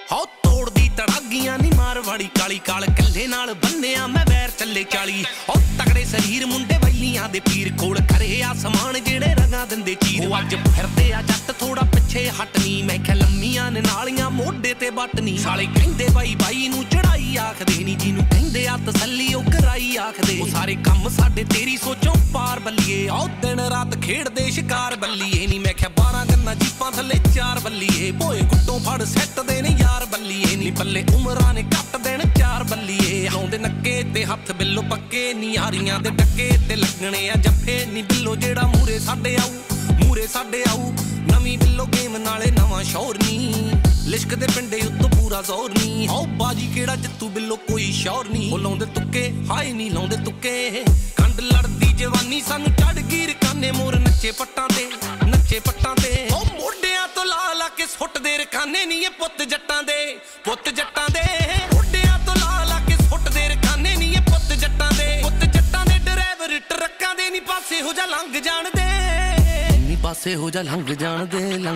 हो तोड़दी तड़ागियां नी मारवाड़ी काली काल कल्ले नाल बन्निया मैं वैर चले 40 ओ तगड़े शरीर मुंडे वैलियां दे पीर कोल करे आसमान जेड़े रंगा दिंदे चीर अज फिरदे आ जट थोड़ा पिछे हटनी मैं ख्या लम्मियां ने नालियां मोढे ते बटनी साले कहंदे बाई बाई नू चढ़ाई आखदे नी जिनू कहंदे आ तसल्ली ओ कराई आखदे ओ सारे कम साडे तेरी सोचों पार बल्लिए ओ दिन रात खेड़दे शिकार बल्लिए नी मैं ख्या 12 गन्ना जीपां थल्ले 4 बल्लिए भोए गुट्टों फड़ सैट दे ने यार बल्लिए नी पल्ले उमरां ने कट देण 4 बल्लिए लाउंदे नक्के ते हत्थ बिल्लो पक्के नी यारियां दे टक्के ते लगणे आ जफ्फे नी बिल्लो जेड़ा मूरे साडे आऊ नवीं बिल्लो गेम नाले नवां शौर नी लिश्क दे पिंडे उत्तों पूरा जोर नी हो बाजी केड़ा जित्तू बिल्लो कोई शौर नी ओ लाउंदे तुक्के हाय नी लाउंदे तुक्के कंड लड़दी जवानी सानू चढ़ गिर काने मोर नच्चे पट्टां ते ओ मोढियां तो ला ला के सुੱਟਦੇ रखाने नी ये पुੱਤ जट्टां दे मोढियां तो ला ला के सुੱਟਦੇ रखाने नी ये पुੱਤ जट्टां दे ड्राइवर ट्रक्कां दे नी पासे हो जा लंघ जाण दे नी पासे हो जा लंघ जाण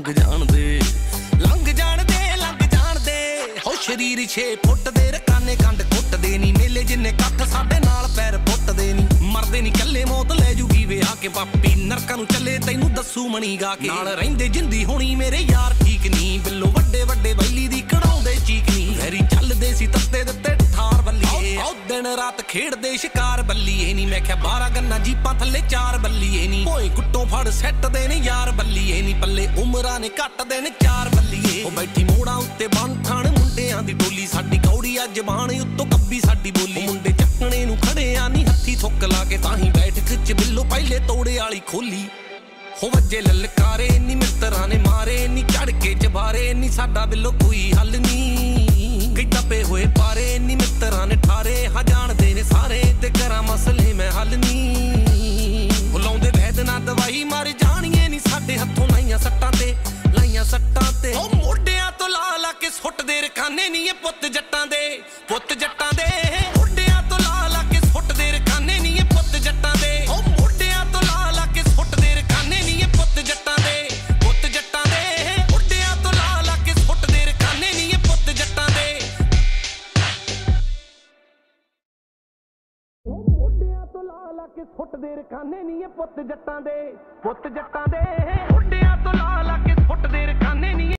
दे हो शरीर 6 फुੱਟ दे रखाने कंड कुੱਟਦੇ नी मेले जिन्ने कट्ठ साडे नाल पैर पुੱਟਦੇ नी मरदे नी कल्ले मौत ले जूगी वे आके पापी नरकां नू चले तैनू दस्सू मणी गा के नाल रहिंदे जिंदी होनी मेरे यार ठीक नी बिल्लो वड्डे वड्डे वैली दी कढ़ाउंदे चीक नी वैरी चलदे सी तत्ते दित्ते ठार बल्लीए ओ दिन रात खेड़दे शिकार बल्लीए नी मैं ख्या 12 गन्ना जीपां थल्ले 4 बल्लीए नी भोए गुट्टों फड़ सैट दे ने यार बल्लीए नी पल्ले उमरां ने कट दे ने 4 बल्लीए ओ बैठी मोड़ा उत्ते बन थाण मुंडियां दी टोली साडी कौड़ी आ जबान उत्तों कब्बी साडी बोली मुंडे ਚੱਕਣੇ ਨੂੰ ਖੜੇ ਆ ਨੀ ਹੱਥੀ ਥੁੱਕ ਲਾ ਕੇ ਤਾਹੀਂ ਬੈਠ ਖਿੱਚ ਬਿੱਲੋ ਪਹਿਲੇ ਤੋੜੇ ਵਾਲੀ ਖੋਲੀ ਹੋ ਵੱਜੇ ਲਲਕਾਰੇ ਨੀ ਮਿੱਤਰਾਂ ਨੇ ਮਾਰੇ ਨੀ ਚੜ ਕੇ ਚਬਾਰੇ ਨੀ ਸਾਡਾ ਬਿੱਲੋ ਕੋਈ ਹੱਲ ਨੀ ਕਈ ਦੱਬੇ ਹੋਏ ਪਾਰੇ ਨੀ ਮਿੱਤਰਾਂ ਨੇ ਠਾਰੇ ਹਾਂ ਜਾਣਦੇ ਨੇ ਸਾਰੇ ਤੇ ਕਰਾਂ ਮਸਲੇ ਮੈਂ ਹੱਲ ਨੀ ਬੁਲਾਉਂਦੇ ਵੈਦ ਨਾ ਦਵਾਈ ਮਾਰ ਜਾਣੀਏ ਨੀ ਸਾਡੇ ਹੱਥੋਂ ਲਾਈਆਂ ਸੱਟਾਂ ਤੇ ਉਹ ਮੋਢਿਆਂ ਤੋਂ ਲਾ ਲਾ ਕੇ ਸੁੱਟਦੇ ਰਖਾਨੇ ਨੀ ਇਹ ਪੁੱਤ ਜੱਟਾਂ ਦੇ ਮੋਢਿਆਂ ਤੋਂ ਲਾ ਲਾ ਕੇ ਸੁੱਟਦੇ ਰਖਾਨੇ ਨੀ ਇਹ ਪੁੱਤ ਜੱਟਾਂ ਦੇ ਉਹ ਮੋਢਿਆਂ ਤੋਂ ਲਾ ਲਾ ਕੇ ਸੁੱਟਦੇ ਰਖਾਨੇ ਨੀ ਇਹ ਪੁੱਤ ਜੱਟਾਂ ਦੇ ਮੋਢਿਆਂ ਤੋਂ ਲਾ ਲਾ ਕੇ ਸੁੱਟਦੇ ਰਖਾਨੇ ਨੀ ਇਹ ਪੁੱਤ ਜੱਟਾਂ ਦੇ ਉਹ ਮੋਢਿਆਂ ਤੋਂ ਲਾ ਲਾ ਕੇ ਸੁੱਟਦੇ ਰਖਾਨੇ ਨੀ ਇਹ ਪੁੱਤ ਜੱਟਾਂ ਦੇ ਮੋਢਿਆਂ ਤੋਂ ਲਾ ਲਾ ਕੇ ਸੁੱਟਦੇ ਰਖਾਨੇ ਨੀ